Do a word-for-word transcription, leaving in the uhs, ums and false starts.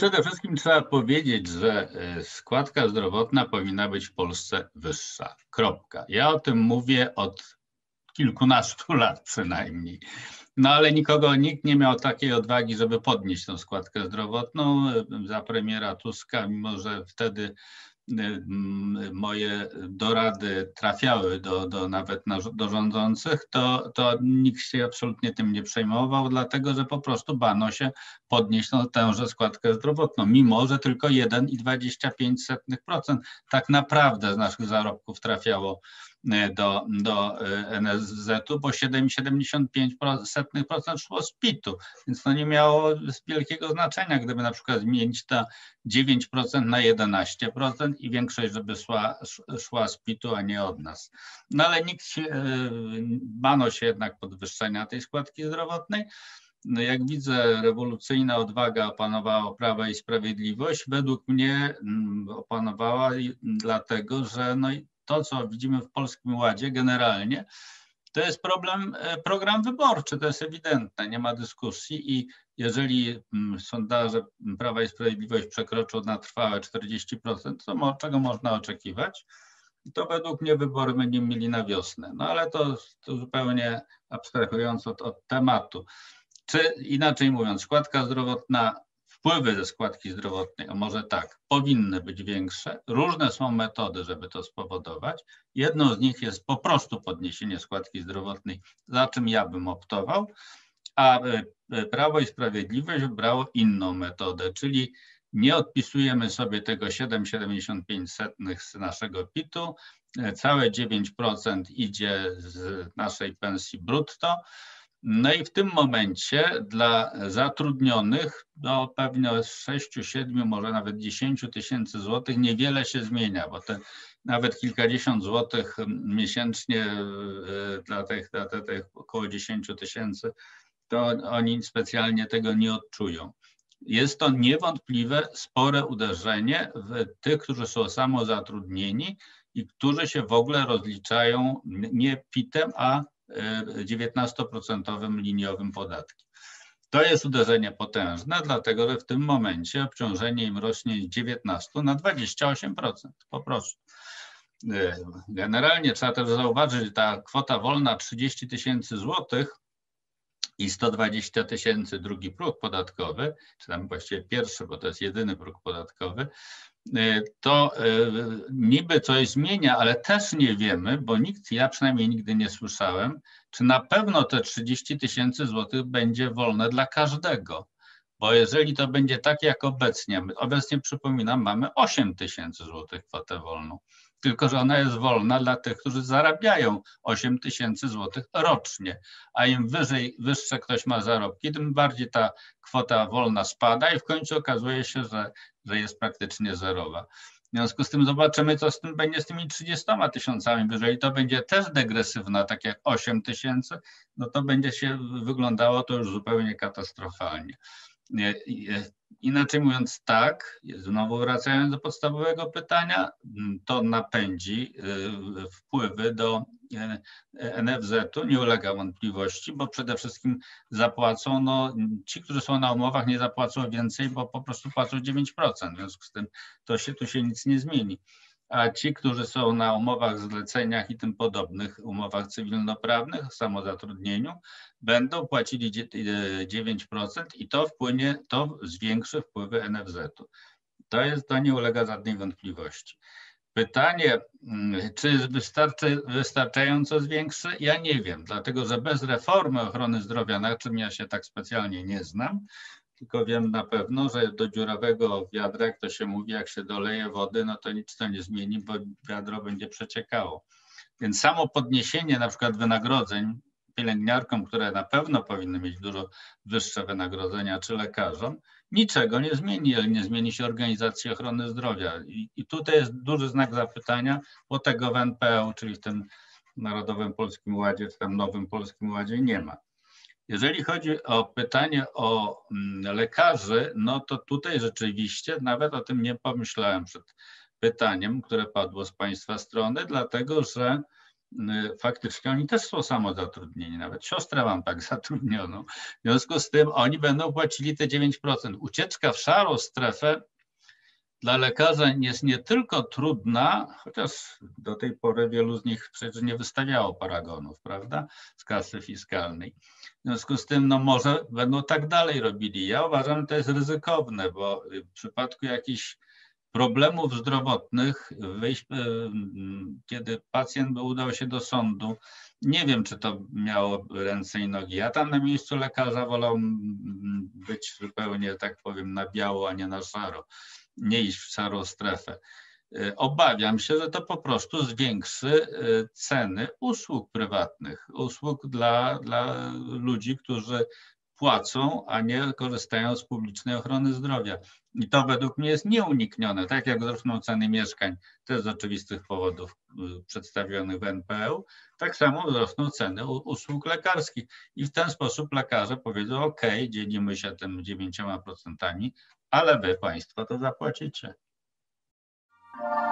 przede wszystkim trzeba powiedzieć, że składka zdrowotna powinna być w Polsce wyższa. Kropka. Ja o tym mówię od kilkunastu lat przynajmniej. No ale nikogo, nikt nie miał takiej odwagi, żeby podnieść tą składkę zdrowotną. Za premiera Tuska, mimo że wtedy moje dorady trafiały do, do nawet do rządzących, to, to nikt się absolutnie tym nie przejmował, dlatego że po prostu bano się podnieść tą, tęże składkę zdrowotną, mimo że tylko jeden i dwadzieścia pięć procent tak naprawdę z naszych zarobków trafiało do, do N S Z-u, bo siedem przecinek siedemdziesiąt pięć procent szło z P I T-u, więc to nie miało wielkiego znaczenia, gdyby na przykład zmienić to dziewięć procent na jedenaście procent i większość, żeby szła, szła z P I T-u, a nie od nas. No ale nikt się, bano się jednak podwyższenia tej składki zdrowotnej. No jak widzę, rewolucyjna odwaga opanowała Prawo i Sprawiedliwość. Według mnie opanowała dlatego, że no to, co widzimy w Polskim Ładzie generalnie, to jest problem, program wyborczy, to jest ewidentne, nie ma dyskusji i jeżeli sondaże Prawa i Sprawiedliwość przekroczą na trwałe czterdzieści procent, to czego można oczekiwać? To według mnie wybory będziemy mieli na wiosnę. No ale to, to zupełnie abstrahując od, od tematu. Czy inaczej mówiąc, składka zdrowotna, wpływy ze składki zdrowotnej, a może tak, powinny być większe. Różne są metody, żeby to spowodować. Jedną z nich jest po prostu podniesienie składki zdrowotnej, za czym ja bym optował, a Prawo i Sprawiedliwość wybrało inną metodę, czyli nie odpisujemy sobie tego siedem przecinek siedemdziesiąt pięć z naszego P I T-u, całe dziewięć procent idzie z naszej pensji brutto. No i w tym momencie dla zatrudnionych do pewnie sześciu, siedmiu, może nawet dziesięciu tysięcy złotych niewiele się zmienia, bo te nawet kilkadziesiąt złotych miesięcznie dla tych, dla tych około dziesięciu tysięcy, to oni specjalnie tego nie odczują. Jest to niewątpliwe spore uderzenie w tych, którzy są samozatrudnieni i którzy się w ogóle rozliczają nie P I T-em, a dziewiętnastoprocentowym liniowym podatkiem. To jest uderzenie potężne, dlatego że w tym momencie obciążenie im rośnie z dziewiętnastu na dwadzieścia osiem procent po prostu. Generalnie trzeba też zauważyć, że ta kwota wolna trzydzieści tysięcy złotych i sto dwadzieścia tysięcy drugi próg podatkowy, czy tam właściwie pierwszy, bo to jest jedyny próg podatkowy, to niby coś zmienia, ale też nie wiemy, bo nikt, ja przynajmniej nigdy nie słyszałem, czy na pewno te trzydzieści tysięcy złotych będzie wolne dla każdego. Bo jeżeli to będzie tak jak obecnie, obecnie przypominam, mamy osiem tysięcy złotych kwotę wolną, tylko że ona jest wolna dla tych, którzy zarabiają osiem tysięcy złotych rocznie, a im wyżej, wyższe ktoś ma zarobki, tym bardziej ta kwota wolna spada i w końcu okazuje się, że, że jest praktycznie zerowa. W związku z tym zobaczymy, co z tym będzie z tymi trzydziestoma tysiącami. Jeżeli to będzie też degresywna, tak jak osiem tysięcy, no to będzie się wyglądało to już zupełnie katastrofalnie. Inaczej mówiąc tak, znowu wracając do podstawowego pytania, to napędzi wpływy do N F Z-u, nie ulega wątpliwości, bo przede wszystkim zapłacą, no ci, którzy są na umowach nie zapłacą więcej, bo po prostu płacą dziewięć procent, w związku z tym to się, tu się nic nie zmieni. A ci, którzy są na umowach, zleceniach i tym podobnych, umowach cywilnoprawnych, w samozatrudnieniu, będą płacili dziewięć procent i to wpłynie, to zwiększy wpływy N F Z-u. To jest, to nie ulega żadnej wątpliwości. Pytanie, czy wystarczy, wystarczająco zwiększy? Ja nie wiem, dlatego że bez reformy ochrony zdrowia, na czym ja się tak specjalnie nie znam, tylko wiem na pewno, że do dziurawego wiadra, jak to się mówi, jak się doleje wody, no to nic to nie zmieni, bo wiadro będzie przeciekało. Więc samo podniesienie na przykład wynagrodzeń pielęgniarkom, które na pewno powinny mieć dużo wyższe wynagrodzenia, czy lekarzom, niczego nie zmieni, ale nie zmieni się organizacji ochrony zdrowia. I, i tutaj jest duży znak zapytania, bo tego w N P O, czyli w tym Narodowym Polskim Ładzie, w tym Nowym Polskim Ładzie nie ma. Jeżeli chodzi o pytanie o lekarzy, no to tutaj rzeczywiście nawet o tym nie pomyślałem przed pytaniem, które padło z Państwa strony, dlatego że faktycznie oni też są samozatrudnieni, nawet siostrę mam tak zatrudnioną. W związku z tym oni będą płacili te dziewięć procent. Ucieczka w szarą strefę dla lekarza jest nie tylko trudna, chociaż do tej pory wielu z nich przecież nie wystawiało paragonów, prawda, z kasy fiskalnej. W związku z tym, no może będą tak dalej robili. Ja uważam, że to jest ryzykowne, bo w przypadku jakichś problemów zdrowotnych, wyjść, kiedy pacjent by udał się do sądu, nie wiem, czy to miało ręce i nogi. Ja tam na miejscu lekarza wolałbym być zupełnie, tak powiem, na biało, a nie na szaro. Nie iść w szarą strefę. Obawiam się, że to po prostu zwiększy ceny usług prywatnych, usług dla, dla ludzi, którzy płacą, a nie korzystają z publicznej ochrony zdrowia. I to według mnie jest nieuniknione, tak jak wzrosną ceny mieszkań, też z oczywistych powodów przedstawionych w N P E U, tak samo wzrosną ceny usług lekarskich. I w ten sposób lekarze powiedzą, ok, dzielimy się tym dziewięcioma procentami, ale wy państwo to zapłacicie.